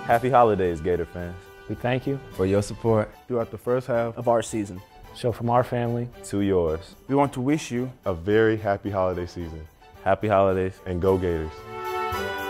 Happy holidays, Gator fans. We thank you for your support throughout the first half of our season. So from our family to yours, we want to wish you a very happy holiday season. Happy holidays and go Gators.